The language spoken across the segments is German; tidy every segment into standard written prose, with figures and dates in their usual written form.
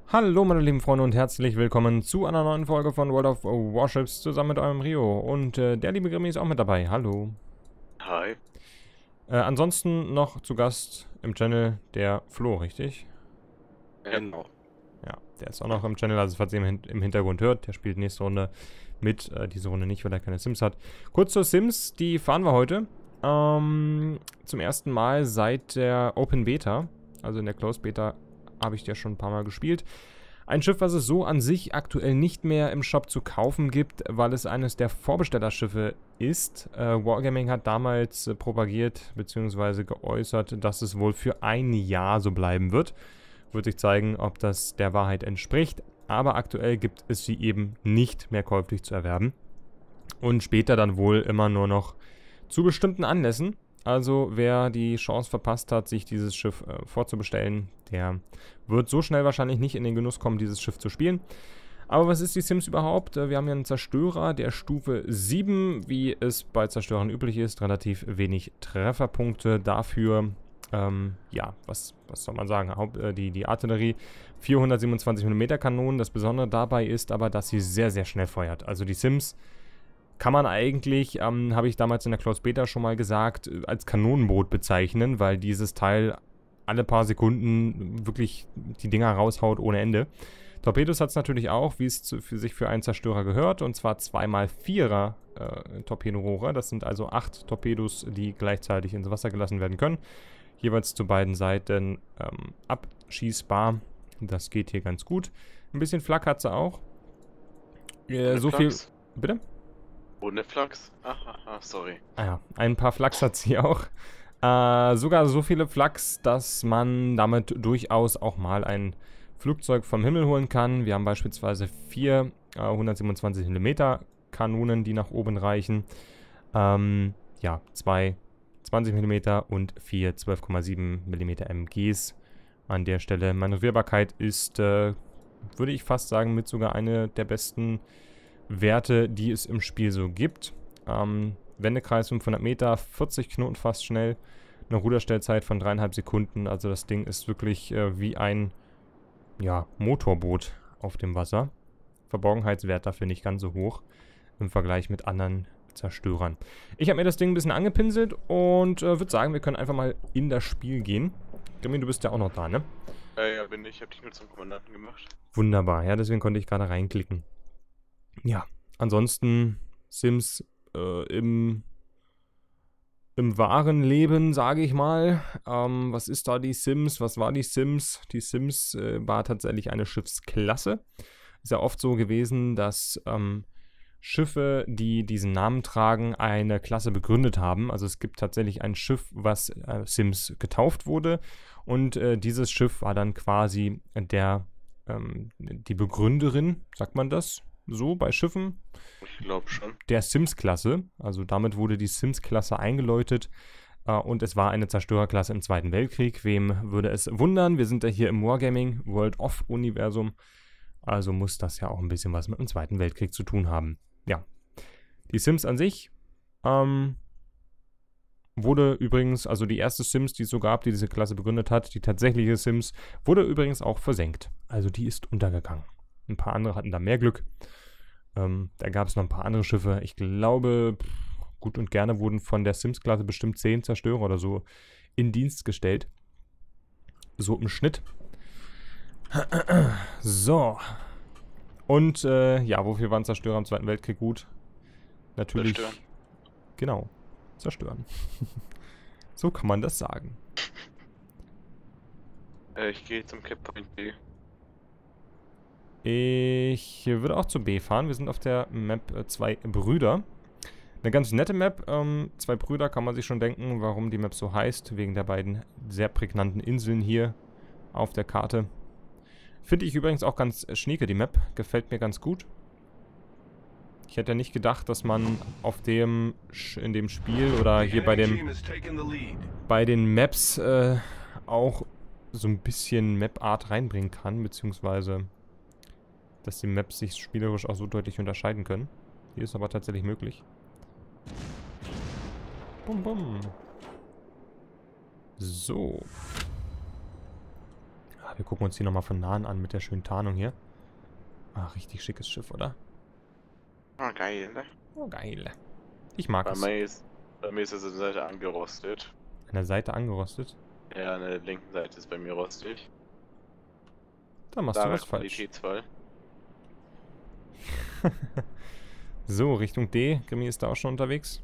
Hallo meine lieben Freunde und herzlich willkommen zu einer neuen Folge von World of Warships zusammen mit eurem Rio. Und der liebe Grimmi ist auch mit dabei. Hallo. Hi. Ansonsten noch zu Gast im Channel der Flo, richtig? Genau. Ja, der ist auch noch im Channel, also falls ihr im Hintergrund hört, der spielt nächste Runde mit. Diese Runde nicht, weil er keine Sims hat. Kurz zur Sims, die fahren wir heute. Zum ersten Mal seit der Open Beta, also in der Closed Beta, habe ich ja schon ein paar Mal gespielt. Ein Schiff, was es so an sich aktuell nicht mehr im Shop zu kaufen gibt, weil es eines der Vorbestellerschiffe ist. Wargaming hat damals propagiert bzw. geäußert, dass es wohl für ein Jahr so bleiben wird. Wird sich zeigen, ob das der Wahrheit entspricht. Aber aktuell gibt es sie eben nicht mehr käuflich zu erwerben. Und später dann wohl immer nur noch zu bestimmten Anlässen. Also wer die Chance verpasst hat, sich dieses Schiff vorzubestellen, der wird so schnell wahrscheinlich nicht in den Genuss kommen, dieses Schiff zu spielen. Aber was ist die Sims überhaupt? Wir haben hier einen Zerstörer der Stufe 7, wie es bei Zerstörern üblich ist. Relativ wenig Trefferpunkte dafür. Ja, was soll man sagen? Die Artillerie, 427 mm Kanonen. Das Besondere dabei ist aber, dass sie sehr, sehr schnell feuert. Also die Sims kann man eigentlich, habe ich damals in der Closed Beta schon mal gesagt, als Kanonenboot bezeichnen, weil dieses Teil alle paar Sekunden wirklich die Dinger raushaut ohne Ende. Torpedos hat es natürlich auch, wie es sich für einen Zerstörer gehört, und zwar 2x4er Torpedorohre. Das sind also 8 Torpedos, die gleichzeitig ins Wasser gelassen werden können. Jeweils zu beiden Seiten abschießbar. Das geht hier ganz gut. Ein bisschen Flak hat sie auch. So viel... Bitte? Ohne Flachs? Aha, sorry. Ah ja, ein paar Flaks hat sie auch. Sogar so viele Flaks, dass man damit durchaus auch mal ein Flugzeug vom Himmel holen kann. Wir haben beispielsweise 4 127 mm Kanonen, die nach oben reichen. Ja, 2 20 mm und 4 12,7 mm MGs. An der Stelle Manövrierbarkeit ist, würde ich fast sagen, mit sogar eine der besten Werte, die es im Spiel so gibt. Wendekreis 500 Meter, 40 Knoten fast schnell, eine Ruderstellzeit von 3,5 Sekunden. Also das Ding ist wirklich wie ein Motorboot auf dem Wasser. Verborgenheitswert dafür nicht ganz so hoch im Vergleich mit anderen Zerstörern. Ich habe mir das Ding ein bisschen angepinselt und würde sagen, wir können einfach mal in das Spiel gehen. Grimmi, du bist ja auch noch da, ne? Ja, bin ich. Ich habe dich nur zum Kommandanten gemacht. Wunderbar, ja, deswegen konnte ich gerade reinklicken. Ja, ansonsten Sims im wahren Leben, sage ich mal. Was ist da die Sims? Was war die Sims? Die Sims war tatsächlich eine Schiffsklasse. Ist ja oft so gewesen, dass Schiffe, die diesen Namen tragen, eine Klasse begründet haben. Also es gibt tatsächlich ein Schiff, was Sims getauft wurde. Und dieses Schiff war dann quasi die Begründerin, sagt man das? So bei Schiffen. Ich glaube schon. Der Sims-Klasse. Also damit wurde die Sims-Klasse eingeläutet. Und es war eine Zerstörerklasse im Zweiten Weltkrieg. Wem würde es wundern? Wir sind ja hier im Wargaming World of Universum. Also muss das ja auch ein bisschen was mit dem Zweiten Weltkrieg zu tun haben. Ja. Die Sims an sich wurde übrigens, also die erste Sims, die es so gab, die diese Klasse begründet hat, die tatsächliche Sims, wurde übrigens auch versenkt. Also die ist untergegangen. Ein paar andere hatten da mehr Glück. Da gab es noch ein paar andere Schiffe. Ich glaube, gut und gerne wurden von der Sims-Klasse bestimmt 10 Zerstörer oder so in Dienst gestellt. So im Schnitt. So. Und, wofür waren Zerstörer im Zweiten Weltkrieg gut? Natürlich. Zerstören. Genau. Zerstören. So kann man das sagen. Ich gehe zum Cap Point B. Ich würde auch zu B fahren. Wir sind auf der Map 2 Brüder. Eine ganz nette Map. 2 Brüder, kann man sich schon denken, warum die Map so heißt. Wegen der beiden sehr prägnanten Inseln hier auf der Karte. Finde ich übrigens auch ganz schnieke, die Map. Gefällt mir ganz gut. Ich hätte ja nicht gedacht, dass man in dem Spiel oder hier bei den Maps auch so ein bisschen Map-Art reinbringen kann, beziehungsweise dass die Maps sich spielerisch auch so deutlich unterscheiden können. Hier ist aber tatsächlich möglich. Bum, bum. So. Wir gucken uns die nochmal von nahen an mit der schönen Tarnung hier. Ah, richtig schickes Schiff, oder? Ah, geil, ne? Oh, geil. Ich mag es. Bei mir ist es an der Seite angerostet. An der Seite angerostet. Ja, an der linken Seite ist bei mir rostig. Da machst du was falsch. Qualitätsfall. So, Richtung D. Grimmi ist da auch schon unterwegs.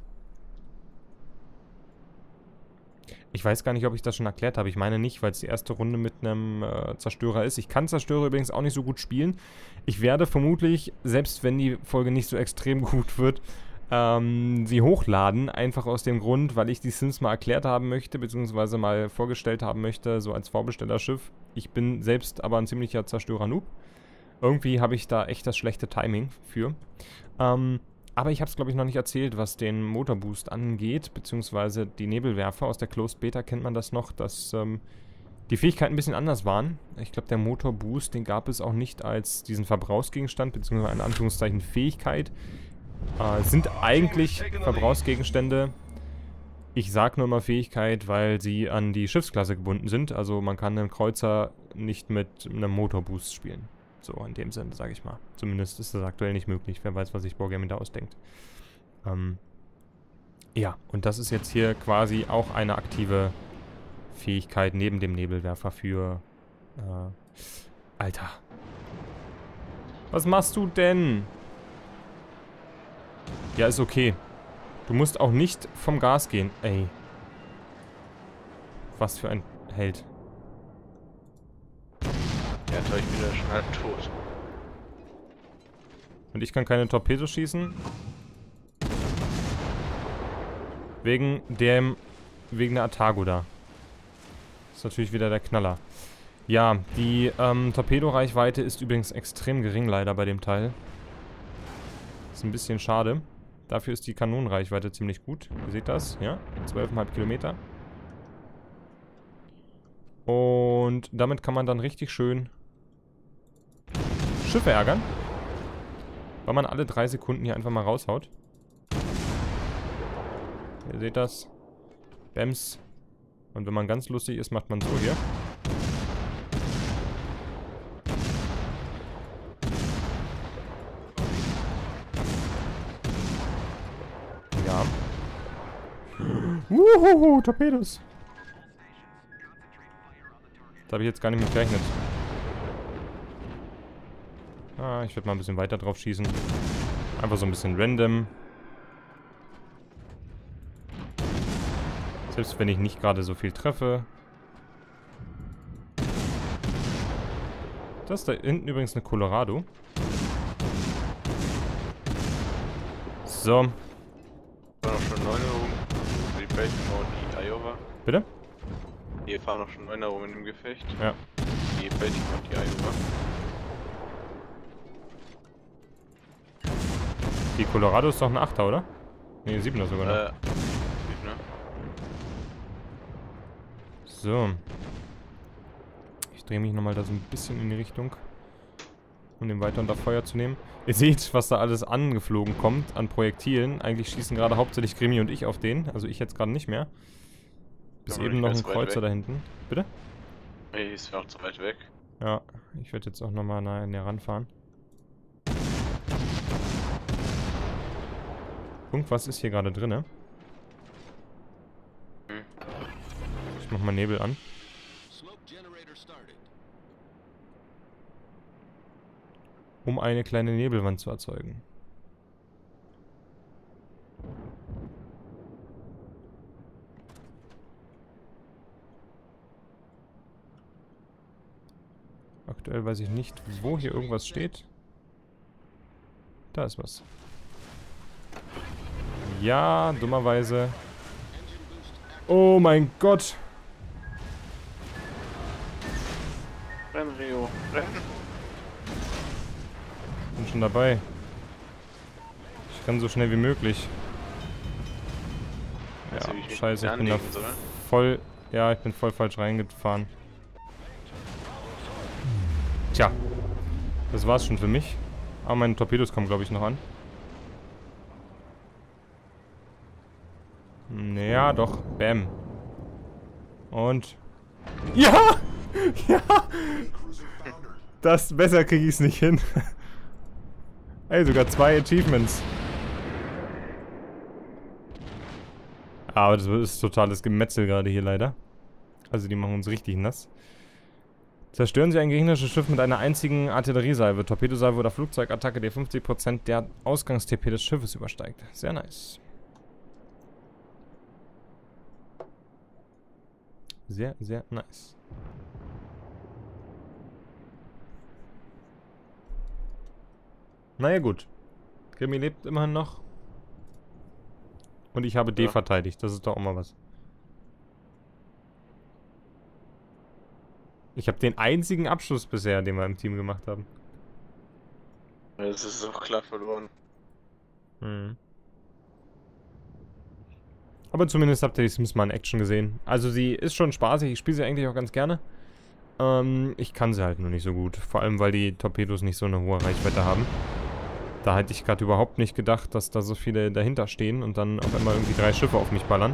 Ich weiß gar nicht, ob ich das schon erklärt habe. Ich meine nicht, weil es die erste Runde mit einem Zerstörer ist. Ich kann Zerstörer übrigens auch nicht so gut spielen. Ich werde vermutlich, selbst wenn die Folge nicht so extrem gut wird, sie hochladen. Einfach aus dem Grund, weil ich die Sims mal erklärt haben möchte, beziehungsweise mal vorgestellt haben möchte, so als Vorbestellerschiff. Ich bin selbst aber ein ziemlicher Zerstörer-Noob. Irgendwie habe ich da echt das schlechte Timing für. Aber ich habe es, glaube ich, noch nicht erzählt, was den Motorboost angeht, beziehungsweise die Nebelwerfer. Aus der Closed Beta kennt man das noch, dass die Fähigkeiten ein bisschen anders waren. Ich glaube, der Motorboost, den gab es auch nicht als diesen Verbrauchsgegenstand, beziehungsweise in Anführungszeichen Fähigkeit. Sind eigentlich Verbrauchsgegenstände. Ich sage nur immer Fähigkeit, weil sie an die Schiffsklasse gebunden sind. Also man kann einen Kreuzer nicht mit einem Motorboost spielen. So, in dem Sinne, sage ich mal. Zumindest ist das aktuell nicht möglich. Wer weiß, was sich Wargaming da ausdenkt. Ja, und das ist jetzt hier quasi auch eine aktive Fähigkeit neben dem Nebelwerfer für... Alter. Was machst du denn? Ja, ist okay. Du musst auch nicht vom Gas gehen. Ey. Was für ein Held. Ja, da ich wieder schon halb tot. Und ich kann keine Torpedos schießen. Wegen der Atago da. Das ist natürlich wieder der Knaller. Ja, die Torpedoreichweite ist übrigens extrem gering leider bei dem Teil. Ist ein bisschen schade. Dafür ist die Kanonenreichweite ziemlich gut. Ihr seht das, ja? 12,5 Kilometer. Und damit kann man dann richtig schön Schiffe ärgern. Weil man alle 3 Sekunden hier einfach mal raushaut. Ihr seht das. Bams. Und wenn man ganz lustig ist, macht man so hier. Ja. Torpedos. Da habe ich jetzt gar nicht mit gerechnet. Ah, ich werde mal ein bisschen weiter drauf schießen. Einfach so ein bisschen random. Selbst wenn ich nicht gerade so viel treffe. Das ist da hinten übrigens eine Colorado. So. War noch schon 9 rum. Die Baltimore und die Iowa. Bitte? Hier fahren noch schon 9 rum in dem Gefecht. Ja. Die Baltimore und die Iowa. Die Colorado ist doch ein 8er, oder? Ne, 7er sogar noch. 7er. So. Ich drehe mich nochmal da so ein bisschen in die Richtung. Um den weiter unter Feuer zu nehmen. Ihr seht, was da alles angeflogen kommt an Projektilen. Eigentlich schießen gerade hauptsächlich Grimmi und ich auf den. Also ich jetzt gerade nicht mehr. Bis eben noch ein Kreuzer da hinten. Bitte? Nee, ist noch zu weit weg. Ja, ich werde jetzt auch nochmal näher ranfahren. Irgendwas ist hier gerade drin, ne? Ich mach mal Nebel an. Um eine kleine Nebelwand zu erzeugen. Aktuell weiß ich nicht, wo hier irgendwas steht. Da ist was. Ja, dummerweise. Oh mein Gott. Renn, Rio, renn. Bin schon dabei. Ich renn so schnell wie möglich. Ja, scheiße, ich bin da voll... Ja, ich bin voll falsch reingefahren. Tja. Das war's schon für mich. Aber meine Torpedos kommen, glaube ich, noch an. Ja, doch. Bam. Und... Ja! Ja! Das besser kriege ich es nicht hin. Ey, sogar 2 Achievements. Aber das ist totales Gemetzel gerade hier leider. Also die machen uns richtig nass. Zerstören Sie ein gegnerisches Schiff mit einer einzigen Artilleriesalve, Torpedosalve oder Flugzeugattacke, die 50% der Ausgangs-TP des Schiffes übersteigt. Sehr nice. Sehr, sehr nice. Naja gut. Grimmy lebt immerhin noch. Und ich habe D verteidigt. Das ist doch auch mal was. Ich habe den einzigen Abschluss bisher, den wir im Team gemacht haben. Das ist auch klar verloren. Mhm. Aber zumindest habt ihr die Sims mal in Action gesehen. Also sie ist schon spaßig. Ich spiele sie eigentlich auch ganz gerne. Ich kann sie halt nur nicht so gut. Vor allem, weil die Torpedos nicht so eine hohe Reichweite haben. Da hätte ich gerade überhaupt nicht gedacht, dass da so viele dahinter stehen und dann auf einmal irgendwie 3 Schiffe auf mich ballern.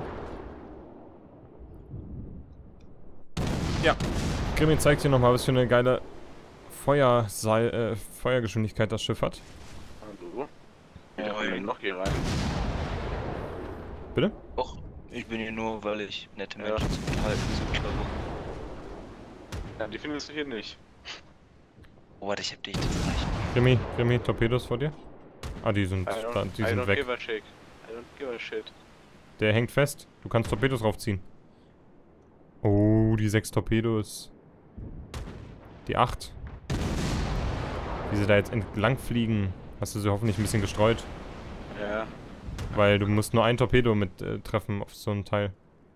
Ja. Grimmy zeigt hier nochmal, was für eine geile Feuergeschwindigkeit das Schiff hat. Hallo? Ja, noch hier rein. Bitte? Och, ich bin hier nur, weil ich nette Menschen zum Unterhalten gesucht habe. Ja, die findest du hier nicht. Oh, warte, ich hab dich das reicht. Grimmy, Torpedos vor dir? Ah, die sind, die sind weg. I don't give a shit. Der hängt fest. Du kannst Torpedos raufziehen. Oh, die 6 Torpedos. Die 8. Wie sie da jetzt entlang fliegen. Hast du sie hoffentlich ein bisschen gestreut? Ja. Weil du musst nur ein Torpedo mit treffen auf so ein Teil.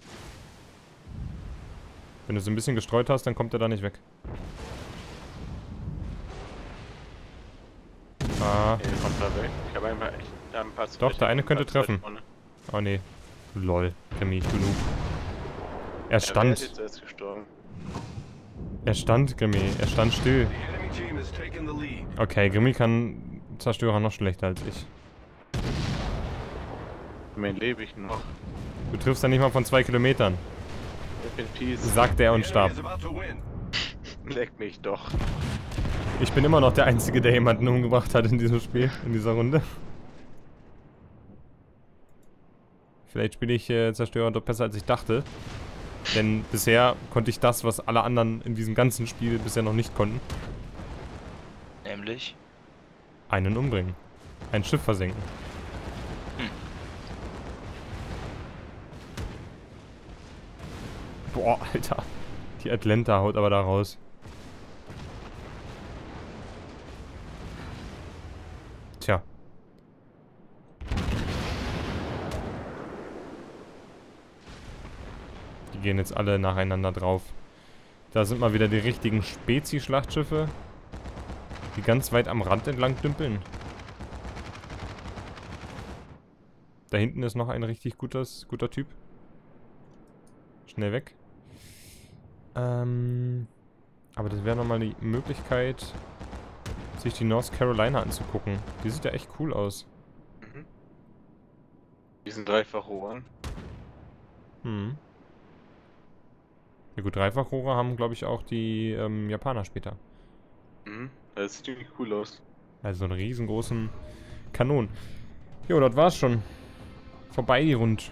Wenn du sie ein bisschen gestreut hast, dann kommt er da nicht weg. Ah. Nee, kommt da weg. Ich habe einfach echt ein paar. Doch, der eine könnte treffen. Oh nee. Lol, Grimmy, du Noob. Er stand. Ist jetzt gestorben. Er stand, Grimmy. Er stand still. Okay, Grimmy kann Zerstörer noch schlechter als ich. Mein lebe ich noch. Du triffst ja nicht mal von 2 Kilometern. Sagte er und starb. Leck mich doch. Ich bin immer noch der Einzige, der jemanden umgebracht hat in diesem Spiel, in dieser Runde. Vielleicht spiele ich Zerstörer doch besser, als ich dachte. Denn bisher konnte ich das, was alle anderen in diesem ganzen Spiel bisher noch nicht konnten. Nämlich? Einen umbringen. Ein Schiff versenken. Boah, Alter. Die Atlanta haut aber da raus. Tja. Die gehen jetzt alle nacheinander drauf. Da sind mal wieder die richtigen Spezi-Schlachtschiffe, die ganz weit am Rand entlang dümpeln. Da hinten ist noch ein richtig guter Typ. Schnell weg. Aber das wäre nochmal die Möglichkeit, sich die North Carolina anzugucken. Die sieht ja echt cool aus. Mhm. Die sind Dreifachrohren. Hm. Ja gut, Dreifachrohre haben, glaube ich, auch die Japaner später. Mhm. Das sieht ziemlich cool aus. Also so einen riesengroßen Kanonen. Jo, das war's schon. Vorbei die Rund.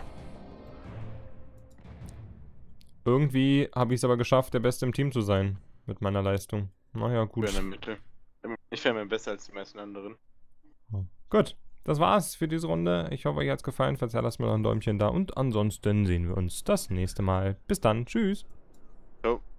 Irgendwie habe ich es aber geschafft, der Beste im Team zu sein. Mit meiner Leistung. Naja, gut. Ich wäre in der Mitte. Ich wäre mir besser als die meisten anderen. Gut, das war's für diese Runde. Ich hoffe, euch hat's gefallen. Falls ja, lasst mir noch ein Däumchen da. Und ansonsten sehen wir uns das nächste Mal. Bis dann. Tschüss. Ciao.